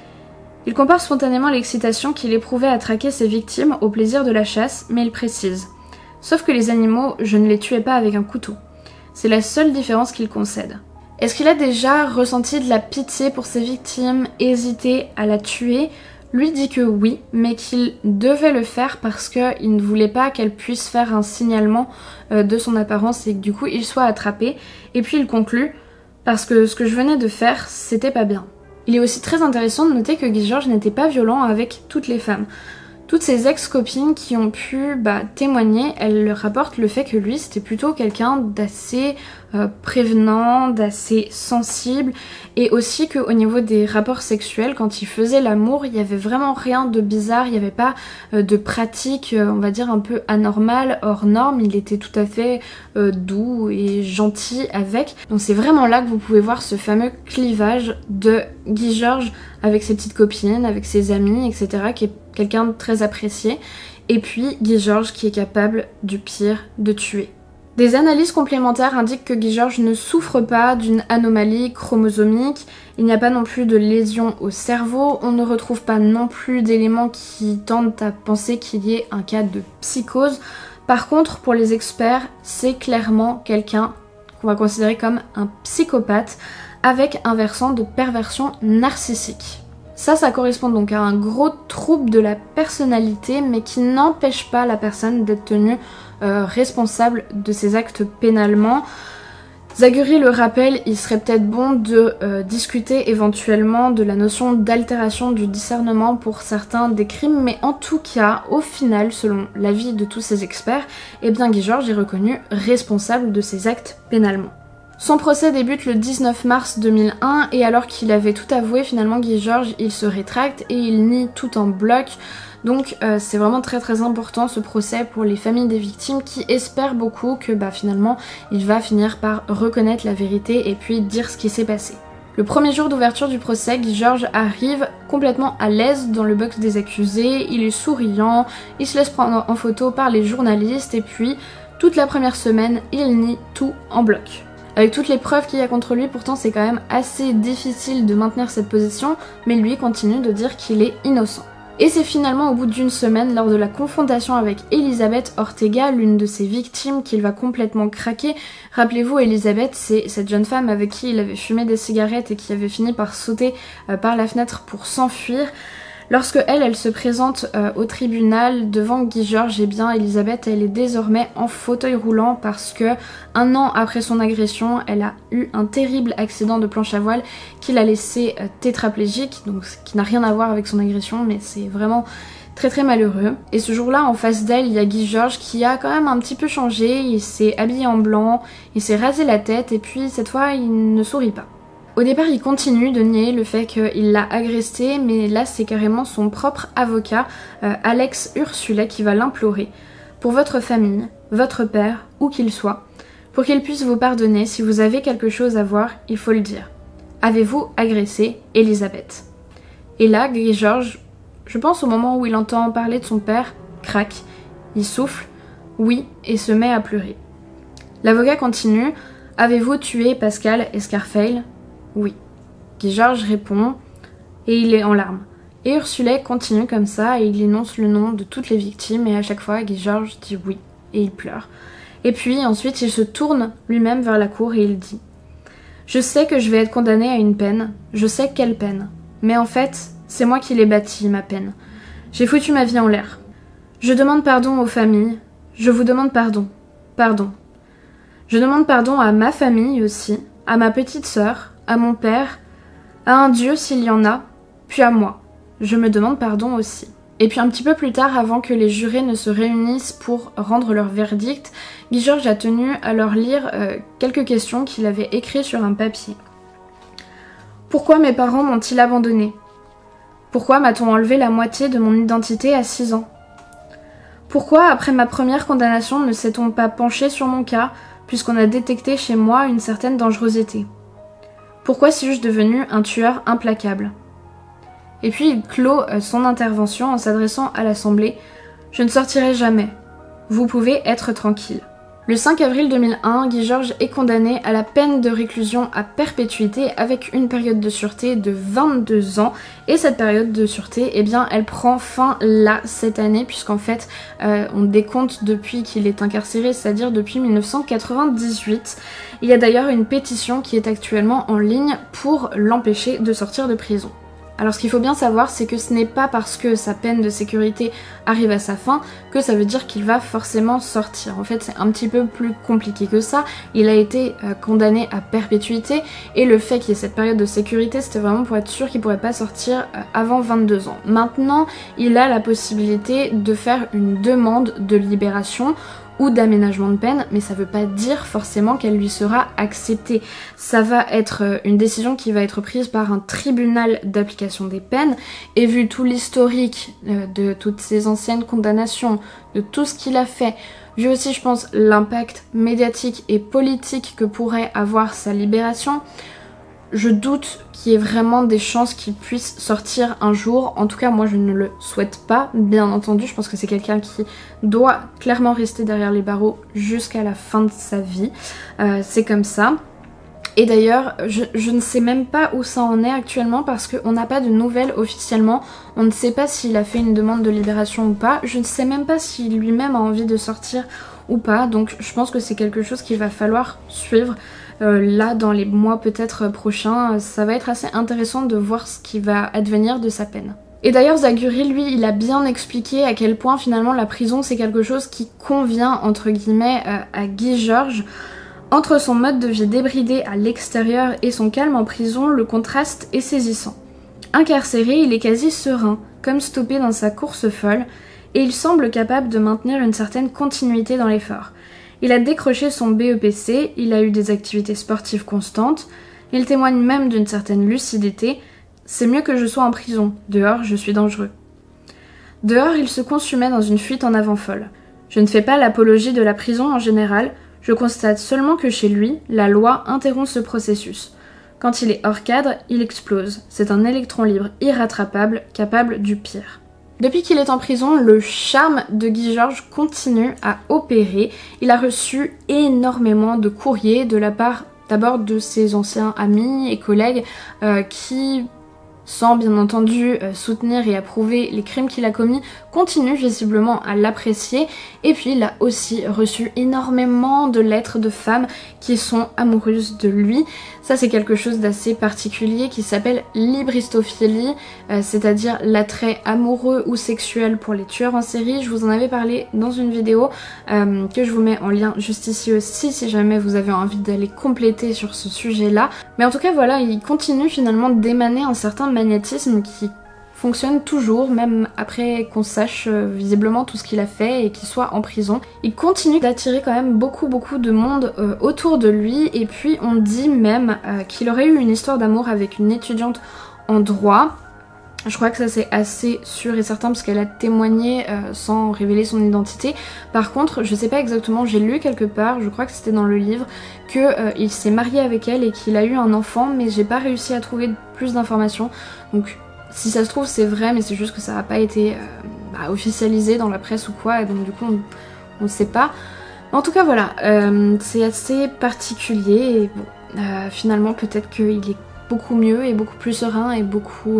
Il compare spontanément l'excitation qu'il éprouvait à traquer ses victimes au plaisir de la chasse, mais il précise « Sauf que les animaux, je ne les tuais pas avec un couteau. C'est la seule différence qu'il concède. » Est-ce qu'il a déjà ressenti de la pitié pour ses victimes, hésité à la tuer? Lui dit que oui, mais qu'il devait le faire parce qu'il ne voulait pas qu'elle puisse faire un signalement de son apparence et que du coup il soit attrapé. Et puis il conclut « Parce que ce que je venais de faire, c'était pas bien. » Il est aussi très intéressant de noter que Guy Georges n'était pas violent avec toutes les femmes. Toutes ses ex-copines qui ont pu témoigner, elles leur rapportent le fait que lui c'était plutôt quelqu'un d'assez prévenant, d'assez sensible, et aussi qu'au niveau des rapports sexuels, quand il faisait l'amour, il n'y avait vraiment rien de bizarre, il n'y avait pas de pratique, on va dire un peu anormale, hors norme, il était tout à fait doux et gentil avec. Donc c'est vraiment là que vous pouvez voir ce fameux clivage de Guy Georges avec ses petites copines, avec ses amis, etc., qui est quelqu'un de très apprécié, et puis Guy Georges qui est capable du pire, de tuer. Des analyses complémentaires indiquent que Guy Georges ne souffre pas d'une anomalie chromosomique, il n'y a pas non plus de lésion au cerveau, on ne retrouve pas non plus d'éléments qui tendent à penser qu'il y ait un cas de psychose. Par contre, pour les experts, c'est clairement quelqu'un qu'on va considérer comme un psychopathe, avec un versant de perversion narcissique. Ça correspond donc à un gros trouble de la personnalité, mais qui n'empêche pas la personne d'être tenue responsable de ses actes pénalement. Zachary le rappelle, il serait peut-être bon de discuter éventuellement de la notion d'altération du discernement pour certains des crimes, mais en tout cas, au final, selon l'avis de tous ces experts, eh bien Guy Georges est reconnu responsable de ses actes pénalement. Son procès débute le 19 mars 2001 et alors qu'il avait tout avoué, finalement Guy Georges il se rétracte et il nie tout en bloc. Donc c'est vraiment très important ce procès pour les familles des victimes qui espèrent beaucoup que finalement il va finir par reconnaître la vérité et puis dire ce qui s'est passé. Le premier jour d'ouverture du procès, Guy Georges arrive complètement à l'aise dans le box des accusés, il est souriant, il se laisse prendre en photo par les journalistes et puis toute la première semaine il nie tout en bloc. Avec toutes les preuves qu'il y a contre lui, pourtant c'est quand même assez difficile de maintenir cette position, mais lui continue de dire qu'il est innocent. Et c'est finalement au bout d'une semaine, lors de la confrontation avec Elisabeth Ortega, l'une de ses victimes, qu'il va complètement craquer. Rappelez-vous, Elisabeth, c'est cette jeune femme avec qui il avait fumé des cigarettes et qui avait fini par sauter par la fenêtre pour s'enfuir. Lorsque elle se présente au tribunal devant Guy Georges, eh bien Elisabeth elle est désormais en fauteuil roulant parce que un an après son agression, elle a eu un terrible accident de planche à voile qui l'a laissée tétraplégique, donc ce qui n'a rien à voir avec son agression, mais c'est vraiment très malheureux. Et ce jour-là, en face d'elle, il y a Guy Georges qui a quand même un petit peu changé, il s'est habillé en blanc, il s'est rasé la tête et puis cette fois il ne sourit pas. Au départ, il continue de nier le fait qu'il l'a agressée, mais là, c'est carrément son propre avocat, Alex Ursulet, qui va l'implorer. Pour votre famille, votre père, où qu'il soit, pour qu'il puisse vous pardonner. Si vous avez quelque chose à voir, il faut le dire. Avez-vous agressé Elisabeth? Et là, Guy-Georges, je pense au moment où il entend parler de son père, craque, il souffle, oui, et se met à pleurer. L'avocat continue, avez-vous tué Pascal Escarfail? Oui. Guy-Georges répond, et il est en larmes. Et Ursulet continue comme ça, et il énonce le nom de toutes les victimes, et à chaque fois, Guy-Georges dit oui, et il pleure. Et puis ensuite, il se tourne lui-même vers la cour et il dit « Je sais que je vais être condamné à une peine, je sais quelle peine, mais en fait, c'est moi qui l'ai bâtie, ma peine. J'ai foutu ma vie en l'air. Je demande pardon aux familles, je vous demande pardon, pardon. Je demande pardon à ma famille aussi, à ma petite sœur, à mon père, à un Dieu s'il y en a, puis à moi. Je me demande pardon aussi. » Et puis un petit peu plus tard, avant que les jurés ne se réunissent pour rendre leur verdict, Guy-Georges a tenu à leur lire quelques questions qu'il avait écrites sur un papier. Pourquoi mes parents m'ont-ils abandonné? Pourquoi m'a-t-on enlevé la moitié de mon identité à 6 ans? Pourquoi, après ma première condamnation, ne s'est-on pas penché sur mon cas, puisqu'on a détecté chez moi une certaine dangerosité? Pourquoi suis-je devenu un tueur implacable? Et puis il clôt son intervention en s'adressant à l'Assemblée. « Je ne sortirai jamais. Vous pouvez être tranquille. » Le 5 avril 2001, Guy-Georges est condamné à la peine de réclusion à perpétuité avec une période de sûreté de 22 ans. Et cette période de sûreté, eh bien, elle prend fin là, cette année, puisqu'en fait, on décompte depuis qu'il est incarcéré, c'est-à-dire depuis 1998. Il y a d'ailleurs une pétition qui est actuellement en ligne pour l'empêcher de sortir de prison. Alors ce qu'il faut bien savoir, c'est que ce n'est pas parce que sa peine de sécurité arrive à sa fin que ça veut dire qu'il va forcément sortir. En fait, c'est un petit peu plus compliqué que ça. Il a été condamné à perpétuité et le fait qu'il y ait cette période de sécurité, c'était vraiment pour être sûr qu'il ne pourrait pas sortir avant 22 ans. Maintenant, il a la possibilité de faire une demande de libération ou d'aménagement de peine, mais ça veut pas dire forcément qu'elle lui sera acceptée. Ça va être une décision qui va être prise par un tribunal d'application des peines, et vu tout l'historique de toutes ces anciennes condamnations, de tout ce qu'il a fait, vu aussi je pense l'impact médiatique et politique que pourrait avoir sa libération, je doute qu'il y ait vraiment des chances qu'il puisse sortir un jour. En tout cas, moi je ne le souhaite pas, bien entendu. Je pense que c'est quelqu'un qui doit clairement rester derrière les barreaux jusqu'à la fin de sa vie. C'est comme ça. Et d'ailleurs, je ne sais même pas où ça en est actuellement parce qu'on n'a pas de nouvelles officiellement. On ne sait pas s'il a fait une demande de libération ou pas. Je ne sais même pas s'il lui-même a envie de sortir ou pas. Donc je pense que c'est quelque chose qu'il va falloir suivre. Là, dans les mois peut-être prochains, ça va être assez intéressant de voir ce qui va advenir de sa peine. Et d'ailleurs, Zaguri, lui, il a bien expliqué à quel point finalement la prison c'est quelque chose qui convient entre guillemets à Guy-Georges. Entre son mode de vie débridé à l'extérieur et son calme en prison, le contraste est saisissant. Incarcéré, il est quasi serein, comme stoppé dans sa course folle, et il semble capable de maintenir une certaine continuité dans l'effort. Il a décroché son BEPC, il a eu des activités sportives constantes, il témoigne même d'une certaine lucidité. C'est mieux que je sois en prison, dehors je suis dangereux. Dehors, il se consumait dans une fuite en avant folle. Je ne fais pas l'apologie de la prison en général, je constate seulement que chez lui, la loi interrompt ce processus. Quand il est hors cadre, il explose. C'est un électron libre irrattrapable, capable du pire. Depuis qu'il est en prison, le charme de Guy-Georges continue à opérer. Il a reçu énormément de courriers de la part d'abord de ses anciens amis et collègues qui, sans bien entendu soutenir et approuver les crimes qu'il a commis, continue visiblement à l'apprécier. Et puis il a aussi reçu énormément de lettres de femmes qui sont amoureuses de lui. Ça c'est quelque chose d'assez particulier qui s'appelle l'hybristophilie, c'est-à-dire l'attrait amoureux ou sexuel pour les tueurs en série. Je vous en avais parlé dans une vidéo que je vous mets en lien juste ici aussi si jamais vous avez envie d'aller compléter sur ce sujet-là. Mais en tout cas voilà, il continue finalement d'émaner un certain magnétisme qui fonctionne toujours, même après qu'on sache visiblement tout ce qu'il a fait et qu'il soit en prison. Il continue d'attirer quand même beaucoup de monde autour de lui, et puis on dit même qu'il aurait eu une histoire d'amour avec une étudiante en droit. Je crois que ça c'est assez sûr et certain parce qu'elle a témoigné sans révéler son identité. Par contre, je sais pas exactement, j'ai lu quelque part, je crois que c'était dans le livre, que il s'est marié avec elle et qu'il a eu un enfant, mais j'ai pas réussi à trouver plus d'informations. Donc si ça se trouve c'est vrai, mais c'est juste que ça a pas été officialisé dans la presse ou quoi, et donc du coup on sait pas. En tout cas voilà, c'est assez particulier et bon, finalement peut-être qu'il est beaucoup mieux et beaucoup plus serein et beaucoup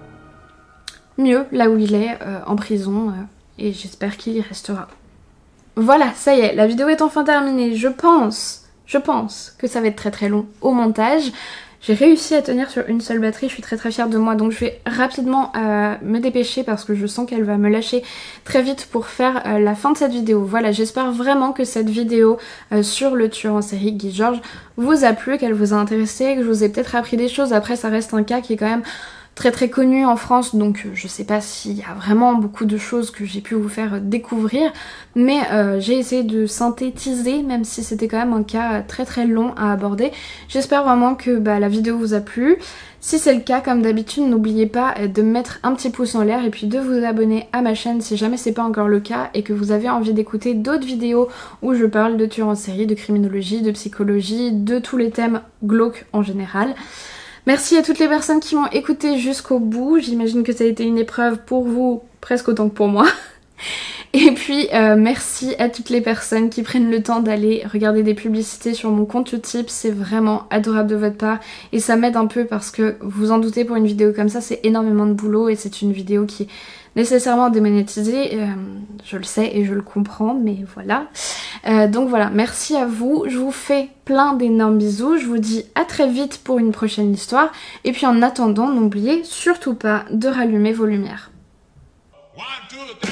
mieux là où il est en prison et j'espère qu'il y restera. Voilà, ça y est, la vidéo est enfin terminée. Je pense que ça va être très très long au montage. J'ai réussi à tenir sur une seule batterie, je suis très fière de moi, donc je vais rapidement me dépêcher parce que je sens qu'elle va me lâcher très vite pour faire la fin de cette vidéo. Voilà, j'espère vraiment que cette vidéo sur le tueur en série Guy Georges vous a plu, qu'elle vous a intéressé, que je vous ai peut-être appris des choses. Après ça reste un cas qui est quand même très connu en France, donc je sais pas s'il y a vraiment beaucoup de choses que j'ai pu vous faire découvrir, mais j'ai essayé de synthétiser, même si c'était quand même un cas très long à aborder. J'espère vraiment que la vidéo vous a plu. Si c'est le cas, comme d'habitude, n'oubliez pas de mettre un petit pouce en l'air et puis de vous abonner à ma chaîne si jamais c'est pas encore le cas et que vous avez envie d'écouter d'autres vidéos où je parle de tueurs en série, de criminologie, de psychologie, de tous les thèmes glauques en général. Merci à toutes les personnes qui m'ont écouté jusqu'au bout, j'imagine que ça a été une épreuve pour vous presque autant que pour moi. Et puis merci à toutes les personnes qui prennent le temps d'aller regarder des publicités sur mon compte Utip, c'est vraiment adorable de votre part et ça m'aide un peu parce que vous en doutez, pour une vidéo comme ça c'est énormément de boulot et c'est une vidéo qui est nécessairement démonétisée, je le sais et je le comprends, mais voilà. Donc voilà, merci à vous, je vous fais plein d'énormes bisous, je vous dis à très vite pour une prochaine histoire et puis en attendant n'oubliez surtout pas de rallumer vos lumières. 1, 2, 3.